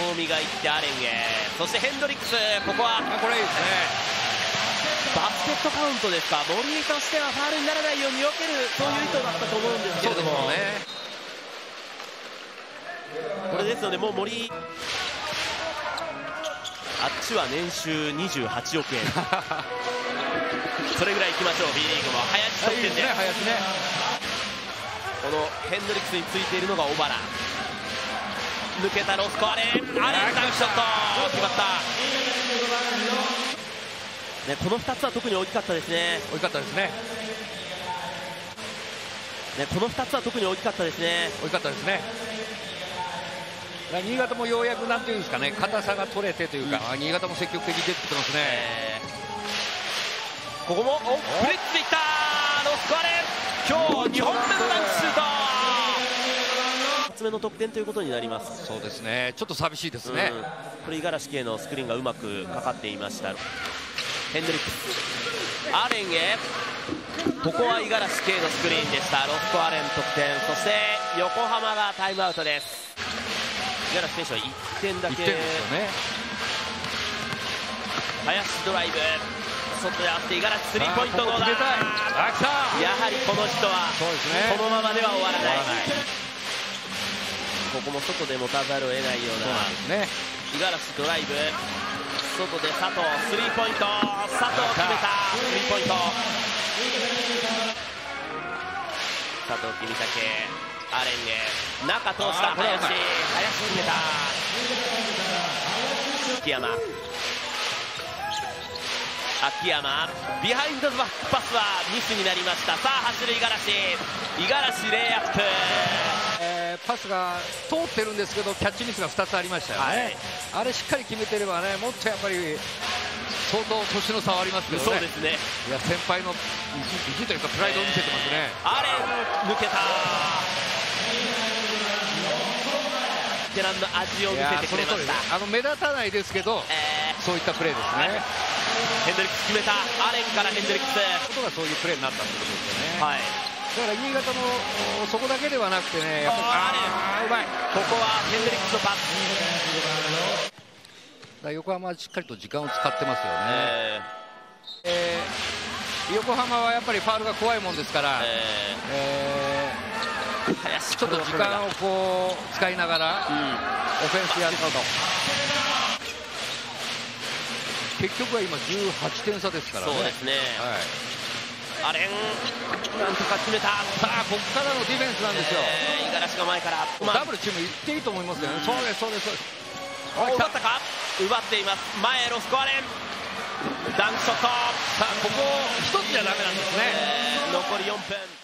を磨いてアレンへ、そしてヘンドリックス、ここはこれいいですね。 バスケットカウントですか。森としてはファウルにならないように避ける、そういう意図だったと思うんですけれども、 そうですね。 これですので、もう森、あっちは年収28億円それぐらいいきましょう。 B リーグも林得点で、 林ね。 このヘンドリックスについているのが小原、抜けたロスコアレン、ダンクショット決まった、ね、この2つは特に大きかったですね。 大きかったですね。 この2つは特に大きかったですね。 大きかったですね。新潟もようやくなんていうんですかね、硬さが取れてというか、新潟も積極的に出てきてますね。 ここもフリッツでいったロスコアレン、今日2本目のダンクシュート、2つ目の得点ということになります。 そうですね、ちょっと寂しいですね。 これ五十嵐圭のスクリーンがうまくかかっていました。ヘンドリックス、アレンへ、ここは五十嵐圭のスクリーンでした。ロスコアレン得点、そして横浜がタイムアウトです。五十嵐選手は1点だけ。 1点ですよね。 林ドライブ、外で合って五十嵐スリーポイントどうだ。やはりこの人はこのままでは終わらない。ここも外で持たざるを得ないような五十嵐ドライブ、外で佐藤スリーポイント、佐藤決めたスリーポイント、佐藤君武、アレンゲ中通した林決めた。秋山ビハインドバックパスはミスになりました。さあ走る五十嵐レイアップ、 パスが通ってるんですけどキャッチミスが2つありましたよね。あれしっかり決めてればね、もっとやっぱり相当年の差はありますけどね。 そうですね。 いや先輩の意地というかプライドを見せてますね。 アレン抜けた、ベテランの味を見せてくれました。 目立たないですけど、そういったプレーですね。 ヘンドリックス決めた、アレンからヘンドリックス、 ことがそういうプレーになったってことですよね。 はい、 だから新潟のそこだけではなくてね、やっぱりうまい。 ここはヘンドリックスのパス。 横浜はしっかりと時間を使ってますよね。横浜はやっぱりファウルが怖いもんですから、ちょっと時間をこう使いながらオフェンスやると。結局は今18点差ですからね。 そうですね。アレンなんとか決めた。 さあここからのディフェンスなんですよ。 五十嵐が前から、 ダブルチームいっていいと思いますよね。そうですそうです。 奪ったか、奪っています。前へロスコアレンダンクショット。さあここ一つじゃダメなんですね。 残り4分。